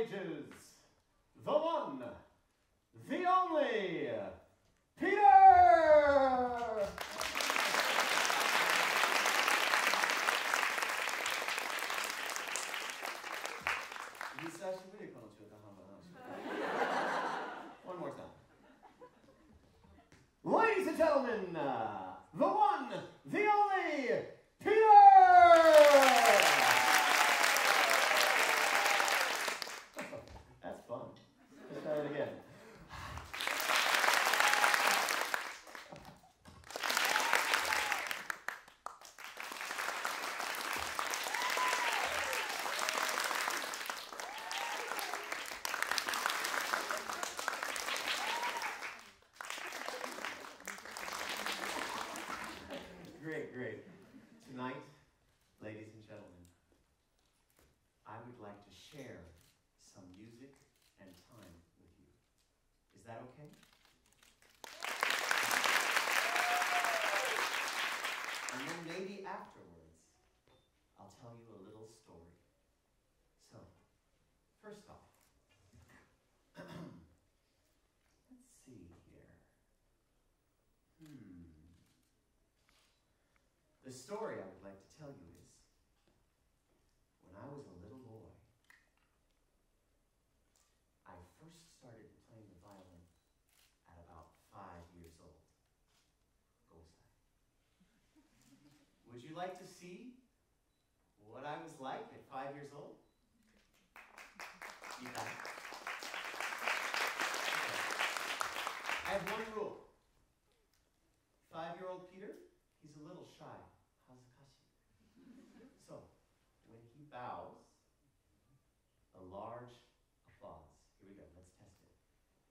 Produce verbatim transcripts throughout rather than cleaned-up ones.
stages, the one, the only, Peter! One more time. Ladies and gentlemen, uh, the one, the only, Peter! That's fun. Let's try it again. Great, great. Tonight, ladies and gentlemen, I would like to share some music and time with you. Is that okay? And then maybe afterwards, I'll tell you a little story. So, first off, let's see here. Hmm. The story I would like to tell you is, when I was a little boy, I first started playing the violin at about five years old. Gosai. Would you like to see what I was like at five years old? You got it. I have one rule. Five-year-old Peter, he's a little shy. So, when he bows, a large applause. Here we go, let's test it.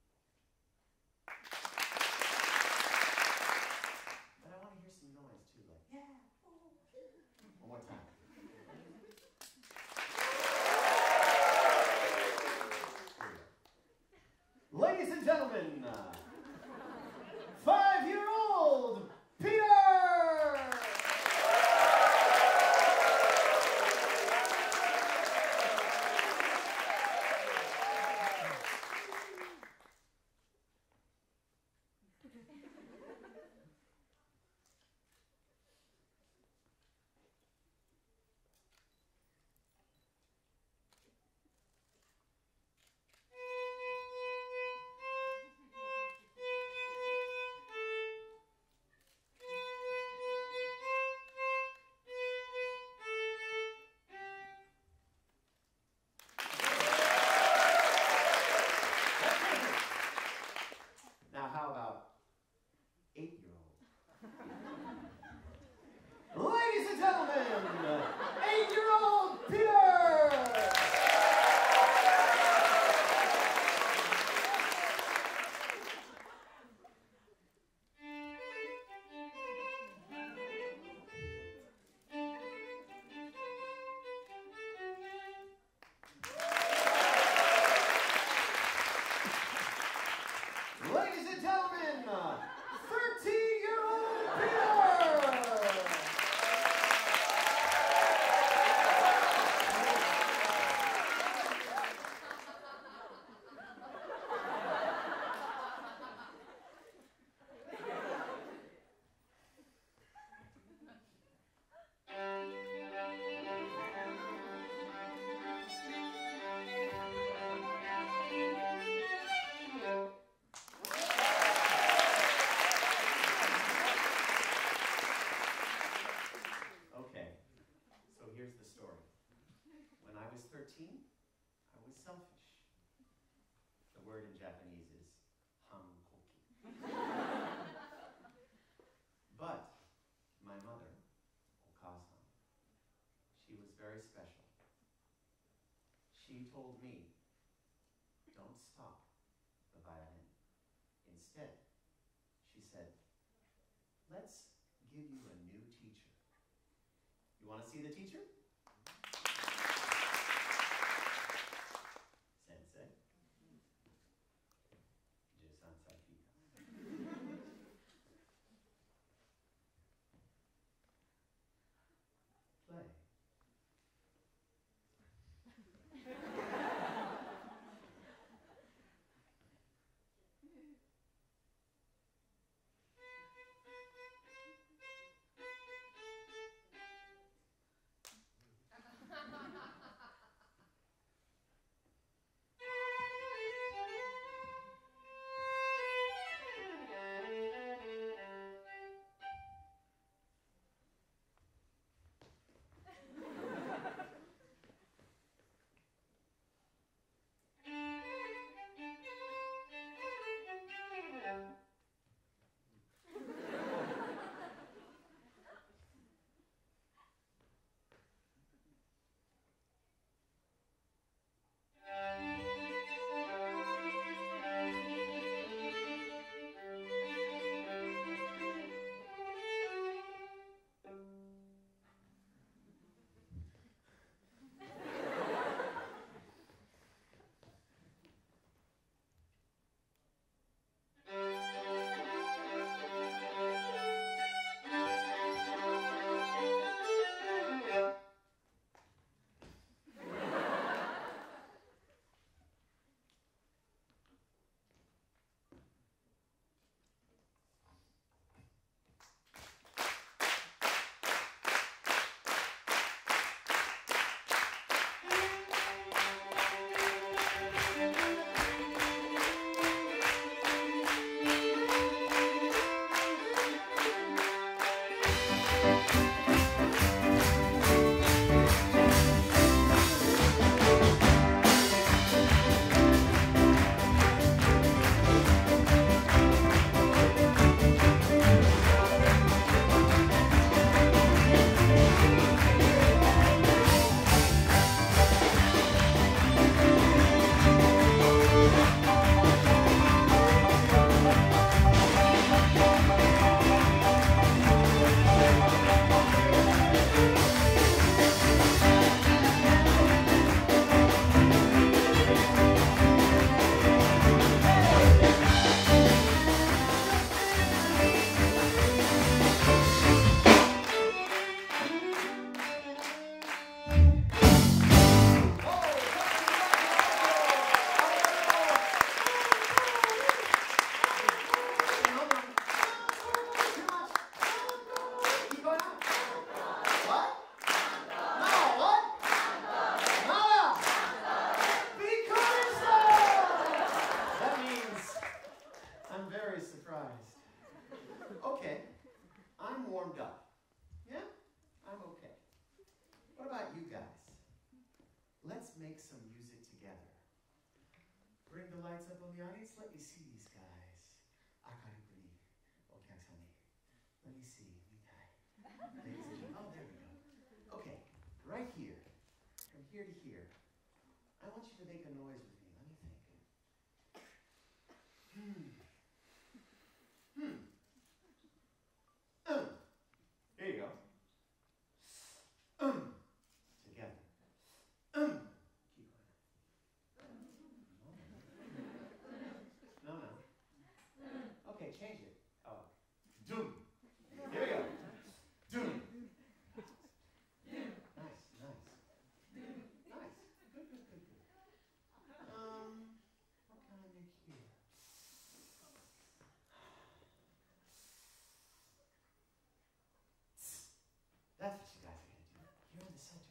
But I want to hear some noise too, like, yeah. One more time. Ladies and gentlemen, uh, five-year-old Peter! Now, how about eight-year-old? Ladies and gentlemen, eight-year-old Peter! Ladies and gentlemen, thirteen-year-old Peter! Okay, so here's the story. When I was thirteen, I was selfish. The word in Japanese is hankoki. But my mother, Okasan, she was very special. She told me, don't stop the violin. Instead, she said, let's give you a new teacher. You want to see the teacher? Sensei. Jisansai Pika. Play. let's make some music together. Bring the lights up on the audience. Let me see these guys. Akaribuni, okyasane. Let me see. Ladies and gentlemen. Oh, there we go. Okay, right here, from here to here, I want you to make a noise with me. Let me think. Hmm. Hmm. Um. There you go. Um. Together. Um. Keep quiet. No, no. Okay, change it. Oh. Doom. Here we go. Doom. Nice, nice. Nice. Good, good, good, good. Um, what can I make here? That's what you guys are going to do. You're in the center.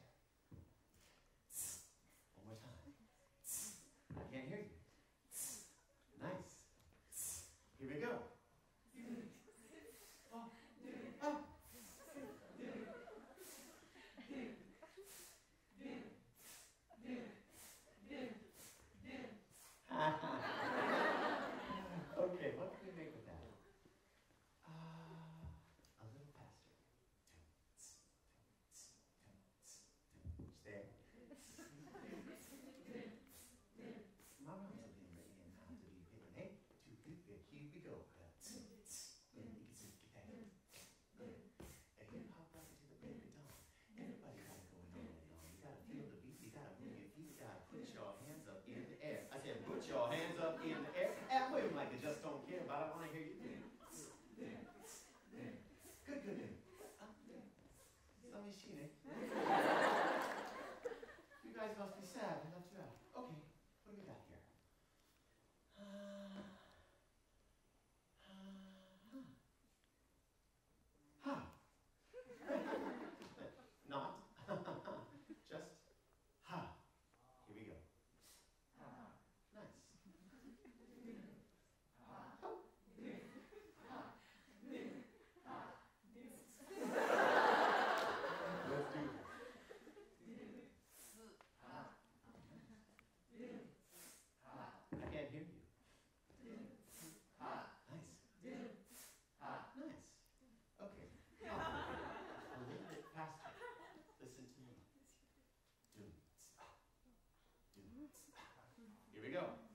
One more time. I can't hear you. Nice. Here we go. Oh. Oh. Okay, what can we make with that? Uh, a little faster. There. My arms are being ready and out to be bigger. Hey, two, three, here we go. And hip hop right into the break of dawn. Everybody got it going on and on. You gotta feel the beat. You gotta move your feet. You gotta put your hands up in the air. I said, put your hands up in the air. And wait like I just don't care, but I want to hear you do it. Good, good, good. Some machine. You guys must be sad. I left you out. Okay, what do we got here? Uh, uh, huh. Not. Just ha. Here we go. Nice. Let's do this. I can't hear you. Nice. Nice. Okay. A little bit faster. Listen to me. Doom. Doom. Here we go.